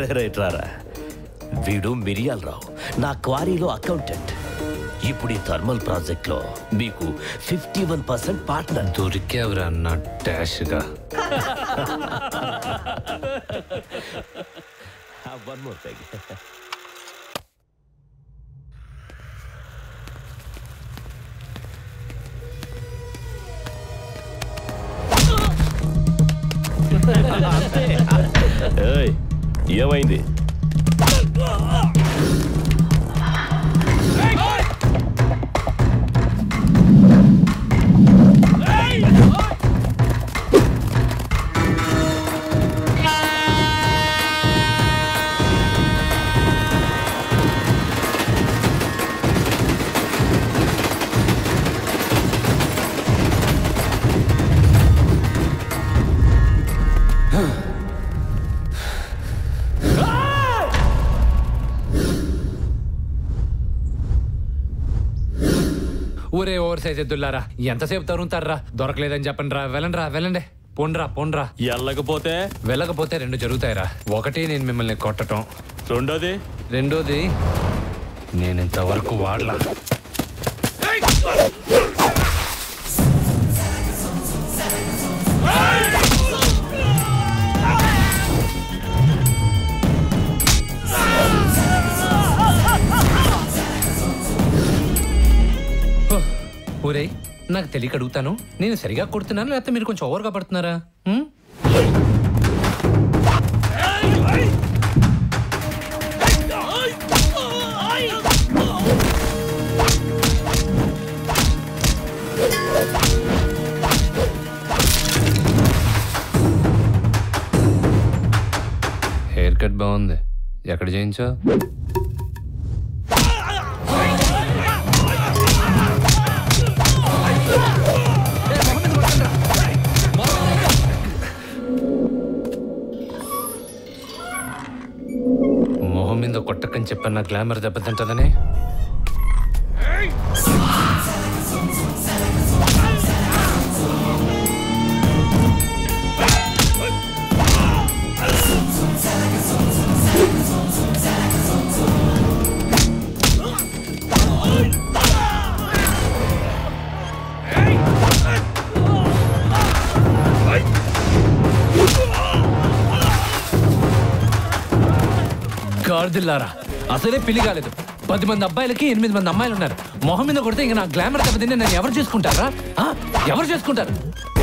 Right రారా. వీడు మిరియాలరావు, నా క్వారీలో అకౌంటెంట్. ఇప్పుడు ఈ థర్మల్ ప్రాజెక్ట్ లో మీకు 51% పార్ట్నర్. దొరికేవరా అన్న డాష్గా. One more thing. ఏమైంది? ఊరే ఓవర్ సైజ్ ఎద్దులారా, ఎంతసేపు తరుముతారా? దొరకలేదని చెప్పండి రా. వెళ్ళండి. పోండ్రా. వెళ్ళకపోతే 2 జరుగుతాయిరా. ఒకటి, నేను మిమ్మల్ని కొట్టడం. రెండోది నేను ఇంతవరకు వాడలా. ఊరే, నాకు తెలియక అడుగుతాను, నేను సరిగా కొడుతున్నాను లేకపోతే మీరు కొంచెం ఓవర్గా పడుతున్నారా? హెయిర్ కట్ బాగుంది, ఎక్కడ చేయించావు? మొహం మీద కొట్టకని చెప్పాను, నా గ్లామర్ దెబ్బతింటదని. గార్దిల్లారా, అసలే పెళ్లి కాలేదు. 10 మంది అబ్బాయిలకి 8 మంది అమ్మాయిలు ఉన్నారు. మొహం మీద కొడితే ఇంకా నా గ్లామర్ దెబ్బతిని నన్ను ఎవరు చేసుకుంటారా? ఎవరు చేసుకుంటారు?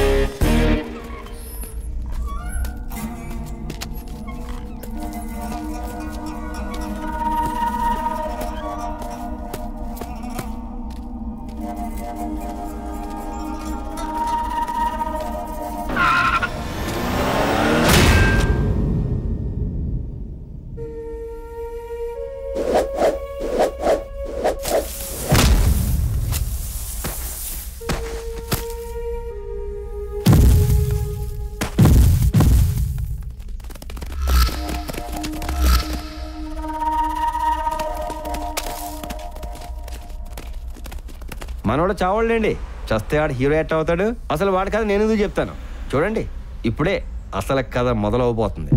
మనోడు చావాళ్ళండి, చస్తే వాడు హీరో ఎట్ అవుతాడు. అసలు వాడి కథ నేను ఎందుకు చెప్తాను చూడండి. ఇప్పుడే అసలు కథ మొదలవబోతుంది.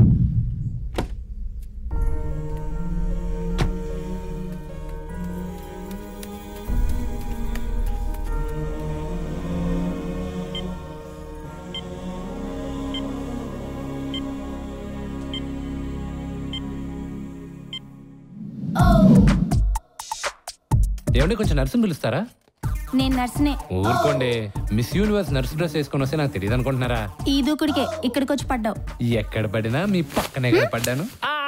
ఏమండి, కొంచెం నర్సుని పిలుస్తారా? నేను నర్సునే. ఊరుకోండి, మిస్ యూనివర్స్ నర్సు డ్రెస్ వేసుకొని వస్తే నాకు తెలియదు అనుకుంటున్నారా? ఈ దూకుడికే ఇక్కడికి వచ్చి పడ్డావు. ఎక్కడ పడినా మీ పక్కనే పడ్డాను.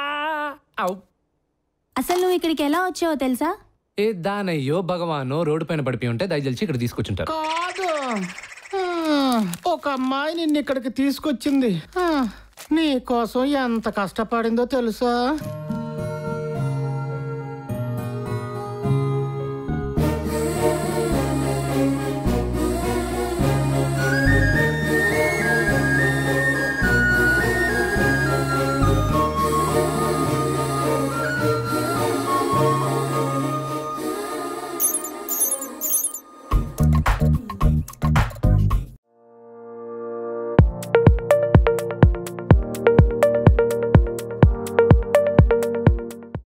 అసలు నువ్వు ఇక్కడికి ఎలా వచ్చావో తెలుసా? ఏ దానయ్యో భగవానో రోడ్డు పైన పడిపోయి ఉంటే దయచేసి ఇక్కడ తీసుకొచ్చుంటారు. కాదు, ఒక అమ్మాయి నిన్ను ఇక్కడికి తీసుకొచ్చింది. నీ కోసం ఎంత కష్టపడిందో తెలుసా?